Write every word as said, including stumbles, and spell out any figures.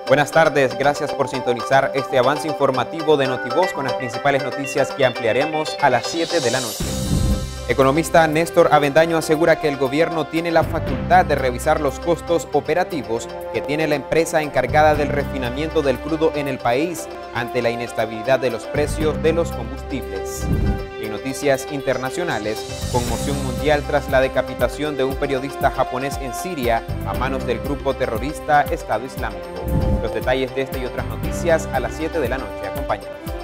Buenas tardes, gracias por sintonizar este avance informativo de Notivoz con las principales noticias que ampliaremos a las siete de la noche. Economista Néstor Avendaño asegura que el gobierno tiene la facultad de revisar los costos operativos que tiene la empresa encargada del refinamiento del crudo en el país ante la inestabilidad de los precios de los combustibles. En noticias internacionales, conmoción mundial tras la decapitación de un periodista japonés en Siria a manos del grupo terrorista Estado Islámico. Los detalles de este y otras noticias a las siete de la noche. Acompáñanos.